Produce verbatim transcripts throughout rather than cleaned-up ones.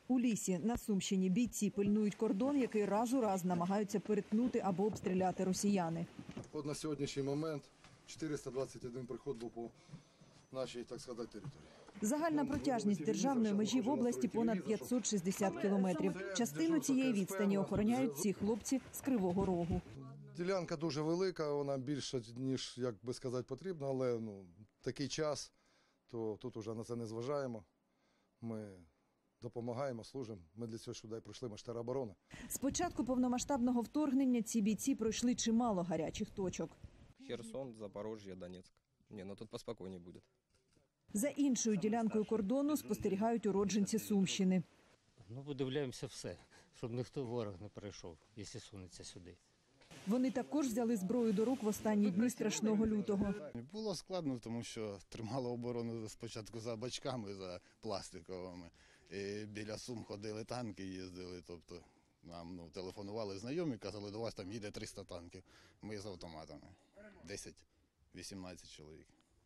У лісі на Сумщині бійці пильнують кордон, який раз у раз намагаються перетнути або обстріляти росіяни. От на сьогоднішній момент чотириста двадцять один приход був по нашій, так сказати, території. Загальна протяжність державної межі в області понад п'ятсот шістдесят кілометрів. Частину цієї відстані охороняють ці хлопці з Кривого Рогу. Ділянка дуже велика, вона більша, ніж, як би сказати, потрібно, але ну, такий час, то тут вже на це не зважаємо. Ми допомагаємо, служимо. Ми для цього сюди пройшли, ми ж тероборона. З початку повномасштабного вторгнення ці бійці пройшли чимало гарячих точок. Херсон, Запорожжя, Донецьк. Ні, ну тут поспокійніше буде. За іншою ділянкою кордону спостерігають уродженці Сумщини. Ну, подивляємося все, щоб ніхто ворог не перейшов, якщо сунеться сюди. Вони також взяли зброю до рук в останні дні страшного лютого. Було складно, тому що тримали оборону спочатку за бачками, за пластиковими. І біля Сум ходили танки, їздили, тобто нам ну, телефонували знайомі, казали, до вас там їде триста танків. Ми з автоматами, десять-вісімнадцять чоловік.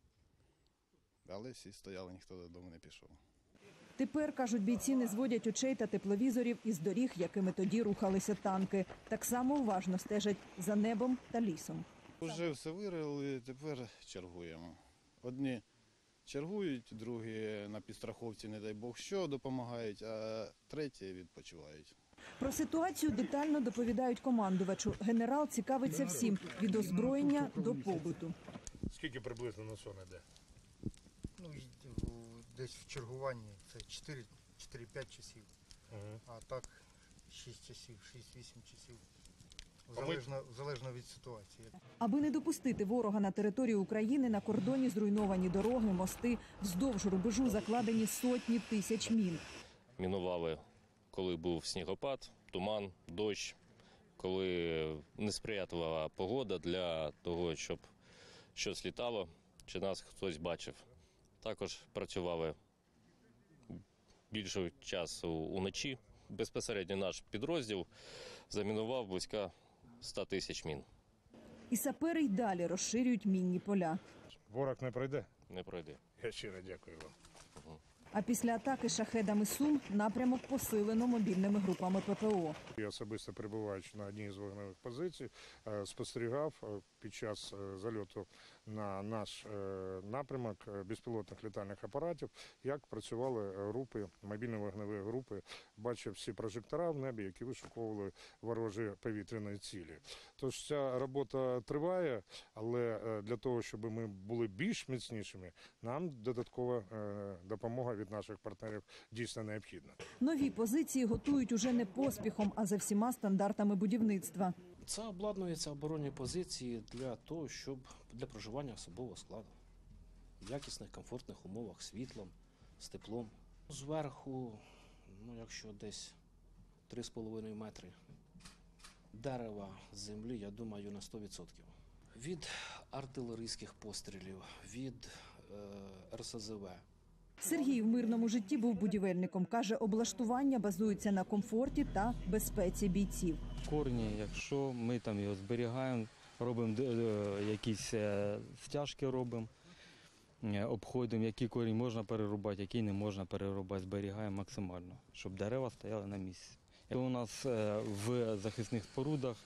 Але всі стояли, ніхто додому не пішов. Тепер, кажуть бійці, не зводять очей та тепловізорів із доріг, якими тоді рухалися танки. Так само уважно стежать за небом та лісом. Вже все вирили, тепер чергуємо. Одні чергують, другі на підстраховці, не дай Бог що, допомагають, а треті відпочивають. Про ситуацію детально доповідають командувачу. Генерал цікавиться всім – від озброєння до побуту. Скільки приблизно на сон йде? Ну, десь в чергуванні це чотири-п'ять часів, угу. А так шість часів, шість-вісім часів, залежно, залежно від ситуації. Аби не допустити ворога на територію України, на кордоні зруйновані дороги, мости, вздовж рубежу закладені сотні тисяч мін. Мінували, коли був снігопад, туман, дощ, коли несприятлива погода для того, щоб щось літало, чи нас хтось бачив. Також працювали більший час уночі. Безпосередньо наш підрозділ замінував близько ста тисяч мін. І сапери й далі розширюють мінні поля. Ворог не пройде? Не пройде. Я щиро дякую вам. Угу. А після атаки шахедами Сум напрямок посилено мобільними групами ППО. Я особисто, перебуваючи на одній з вогневих позицій, спостерігав під час зальоту на наш напрямок безпілотних літальних апаратів, як працювали групи, мобільні вогневі групи. Бачив всі прожектора в небі, які вишуковували ворожі повітряні цілі. Тож ця робота триває, але для того, щоб ми були більш міцнішими, нам додаткова допомога від наших партнерів дійсно необхідна. Нові позиції готують уже не поспіхом, а за всіма стандартами будівництва. Це обладнується оборонні позиції для того, щоб для проживання особового складу. В якісних, комфортних умовах, світлом, з теплом. Зверху, ну якщо десь три з половиною метри дерева з землі, я думаю, на сто відсотків. Від артилерійських пострілів, від е, ер ес зет ве. Сергій в мирному житті був будівельником. Каже, облаштування базується на комфорті та безпеці бійців. Корні, якщо ми там його зберігаємо, робимо якісь стяжки, робимо, обходимо, який корінь можна перерубати, який не можна перерубати, зберігаємо максимально, щоб дерева стояли на місці. У нас в захисних спорудах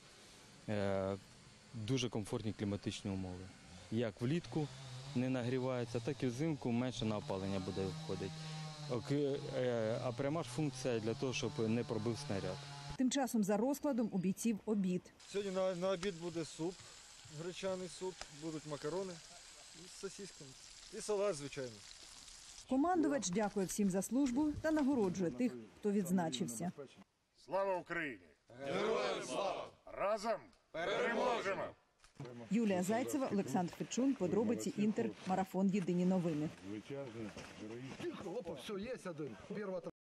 дуже комфортні кліматичні умови. Як влітку не нагрівається, так і взимку менше на опалення буде входити. А пряма ж функція для того, щоб не пробив снаряд. Тим часом за розкладом у бійців обід. Сьогодні на, на обід буде суп, гречаний суп, будуть макарони з сосисками і салат, звичайно. Командувач дякує всім за службу та нагороджує тих, хто відзначився. Слава Україні! Героям слава! Разом переможемо! Юлія Зайцева, Олександр Фечун, подробиці Інтер, марафон «Єдині новини». Опа, все, є один.